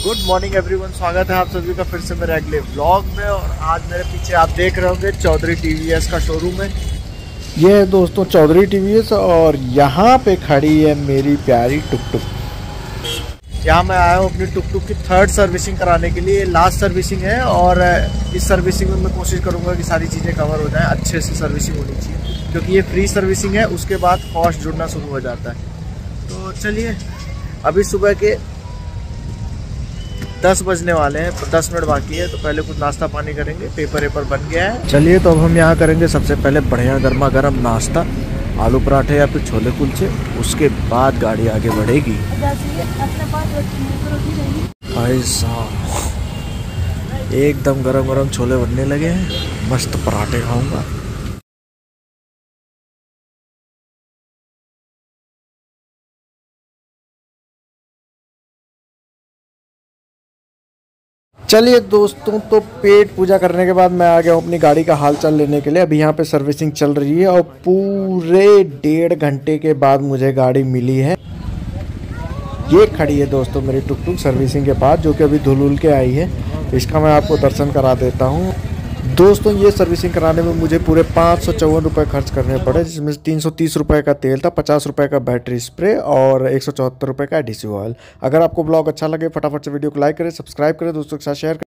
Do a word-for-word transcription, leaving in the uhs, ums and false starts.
Good morning everyone, स्वागत है आप सभी का फिर से मेरे अगले व्लॉग में। और आज मेरे पीछे आप देख रहे होंगे चौधरी टीवीएस का शोरूम है। ये है दोस्तों चौधरी टीवीएस और यहाँ पे खड़ी है मेरी प्यारी टुक टुक। यहाँ मैं आया हूँ अपनी टुक टुक की थर्ड सर्विसिंग कराने के लिए। लास्ट सर्विसिंग है और इस सर्विसिंग में मैं कोशिश करूँगा कि सारी चीज़ें कवर हो जाएँ, अच्छे से सर्विसिंग होनी चाहिए क्योंकि ये फ्री सर्विसिंग है। उसके बाद कॉस्ट जुड़ना शुरू हो जाता है। तो चलिए, अभी सुबह के दस बजने वाले हैं, दस मिनट बाकी है, तो पहले कुछ नाश्ता पानी करेंगे। पेपर वेपर बन गया है। चलिए तो अब हम यहाँ करेंगे सबसे पहले बढ़िया गर्मा गर्म नाश्ता, आलू पराठे या फिर छोले कुलचे। उसके बाद गाड़ी आगे बढ़ेगी। भाई साहब एकदम गरम गरम छोले बनने लगे हैं, मस्त पराठे खाऊंगा। चलिए दोस्तों, तो पेट पूजा करने के बाद मैं आ गया हूँ अपनी गाड़ी का हाल चाल लेने के लिए। अभी यहाँ पे सर्विसिंग चल रही है और पूरे डेढ़ घंटे के बाद मुझे गाड़ी मिली है। ये खड़ी है दोस्तों मेरी टुक टुक सर्विसिंग के बाद, जो कि अभी धुल उल के आई है। इसका मैं आपको दर्शन करा देता हूँ। दोस्तों ये सर्विसिंग कराने में मुझे पूरे पाँच सौ चौवन रुपये खर्च करने पड़े, जिसमें तीन सौ तीस रुपये का तेल था, पचास रुपये का बैटरी स्प्रे और एक सौ चौहत्तर रुपये का एडिसिव ऑयल। अगर आपको ब्लॉग अच्छा लगे फटाफट से वीडियो को लाइक करें, सब्सक्राइब करें, दोस्तों के साथ शेयर करें।